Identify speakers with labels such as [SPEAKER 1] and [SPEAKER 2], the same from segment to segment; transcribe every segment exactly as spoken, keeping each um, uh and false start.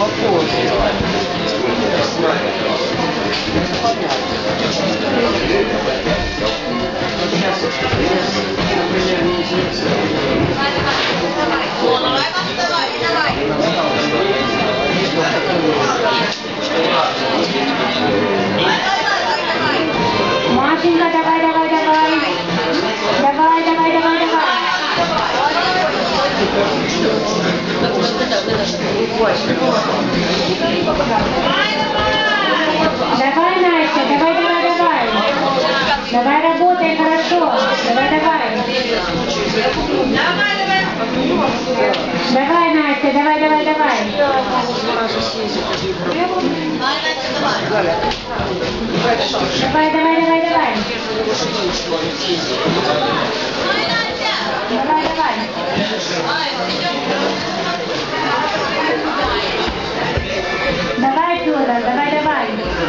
[SPEAKER 1] Машенька, давай, давай, давай. Давай, давай, давай, давай. Давай, Настя, давай, давай, давай. Давай, работай хорошо. Давай, давай. Давай, Настя, давай, давай, давай. Давай, давай, давай, давай. Давай, давай. Давай, Федор, давай, давай.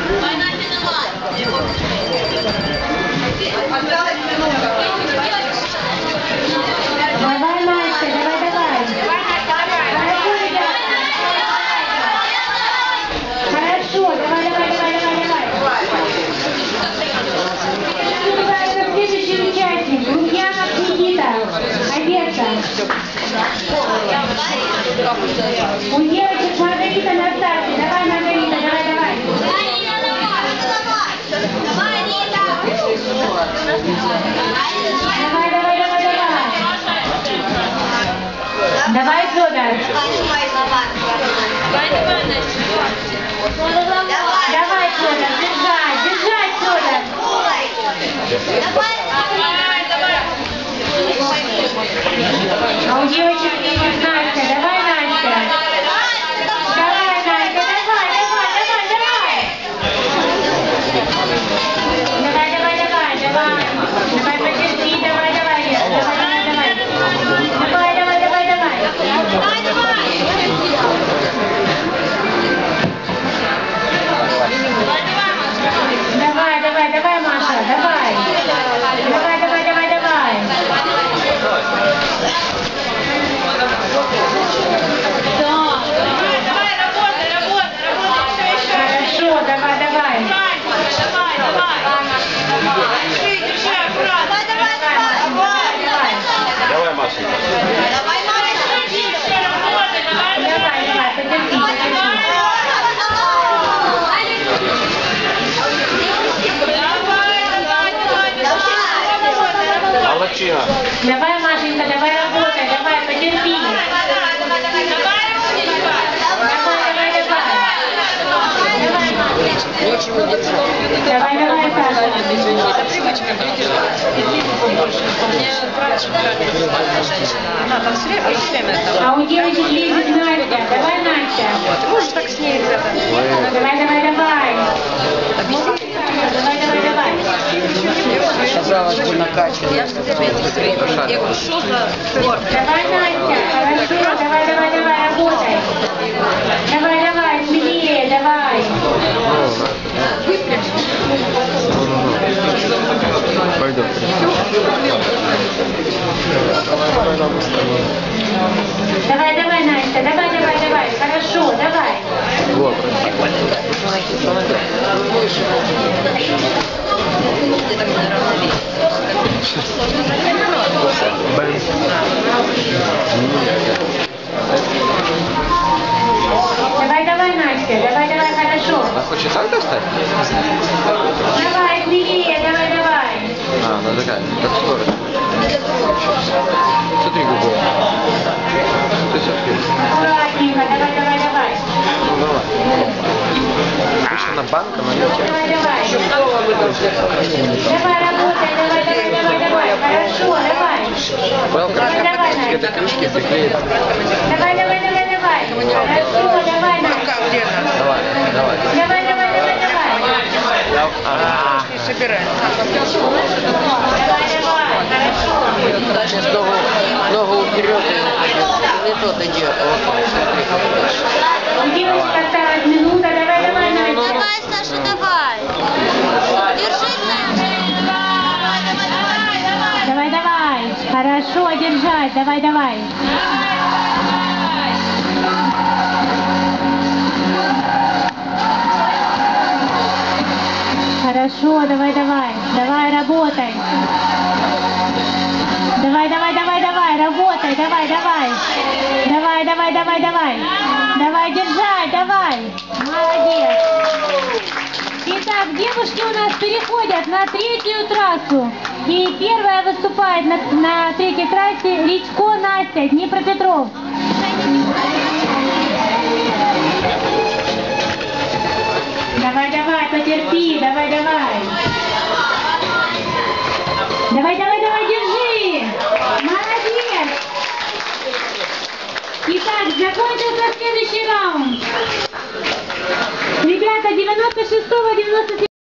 [SPEAKER 1] Давай, Настя, давай, давай. Хорошо, давай, давай, давай, давай, давай. Называется следующий участник. Лукьянов Никита. Одесса. У девочек Маргарита на старте. Давай, Маргарита, давай, давай. Давай, давай, давай, давай. Давай, Федор. Давай, Федор, держать, держать, Федор. А у девочек есть Настя. Давай, Настя. Давай, Настя, давай, давай, давай, давай. Давай, давай, давай, давай. Давай, потерпи, давай, давай, Лера. Давай, давай, давай. Давай, давай, давай, давай. Давай, давай. Давай, давай, давай, Маша, давай. Давай, давай, давай, давай.
[SPEAKER 2] Давай, работай, работай, работай, все еще.
[SPEAKER 1] Хорошо, давай, давай.
[SPEAKER 2] Давай, давай, давай. Держи, держи, аккуратно. Давай, давай, давай.
[SPEAKER 3] Давай, Машенька.
[SPEAKER 2] Давай, Маша, держи, все, работай, давай,
[SPEAKER 1] Давай, давай, потерпи, потерпи.
[SPEAKER 3] Молодчина.
[SPEAKER 1] Давай, Машенька, давай работай, давай, потерпи. Давай, давай, давай. Давай, Маша. Давай, давай, Саша.
[SPEAKER 4] Это привычка, видишь, мне братчик она там все время, все время там.
[SPEAKER 1] А у девочек есть Настя. Давай, Настя.
[SPEAKER 4] Ты можешь так с ней это?
[SPEAKER 1] Давай, давай, давай. Давай, давай, давай.
[SPEAKER 4] Казалось бы, накачанный. Я все время это скрипаю. Я говорю, что за спорт?
[SPEAKER 1] Давай, Настя. Хорошо, давай, давай, давай, работай. Давай, давай, смелее, давай.
[SPEAKER 3] Пойдем.
[SPEAKER 1] Давай, давай, Настя, давай, давай, давай. Хорошо, давай.
[SPEAKER 3] Вот.
[SPEAKER 4] Ты так неравновесен.
[SPEAKER 1] Давай, давай, Настя, давай, давай, хорошо.
[SPEAKER 3] Она хочет так достать?
[SPEAKER 1] Давай, смелее, давай, давай.
[SPEAKER 3] А, она такая, как скорость. Смотри, губы. Ты все-таки.
[SPEAKER 1] Аккуратненько, давай, давай, давай.
[SPEAKER 3] Ну, давай. Обычно на банк, она не тянет.
[SPEAKER 1] Давай, давай. Давай, работай, давай, давай, давай, давай. Хорошо, давай.
[SPEAKER 3] Welcome.
[SPEAKER 1] Давай, давай,
[SPEAKER 3] К этой
[SPEAKER 1] Настя.
[SPEAKER 3] крышке приклеится.
[SPEAKER 1] Давай, давай, давай, давай. Хорошо, давай, Настя.
[SPEAKER 3] Давай, давай.
[SPEAKER 1] Давай, давай, давай, давай.
[SPEAKER 3] А,
[SPEAKER 4] Собираем.
[SPEAKER 1] Давай, давай, хорошо.
[SPEAKER 4] Сейчас ногу, ногу вперед и не тот идет. Вот, смотри, как
[SPEAKER 1] У девочек осталась минута, давай, давай, Настя.
[SPEAKER 5] Давай, Саша, давай. Держись, Саша.
[SPEAKER 1] Давай, давай. Хорошо, держать, давай, давай. Хорошо, давай, давай. Давай, работай. Давай, давай, давай, давай, работай, давай, давай. Давай, давай, давай, давай. Давай, держать, давай. Молодец. Итак, девушки у нас переходят на третью трассу. И первая выступает на, на третьей трассе Речко Настя, Днепропетров. Давай, давай, потерпи, давай, давай. Давай, давай, давай, держи. Молодец. Итак, закончился следующий раунд. Ребята, девяносто шестого девяносто седьмого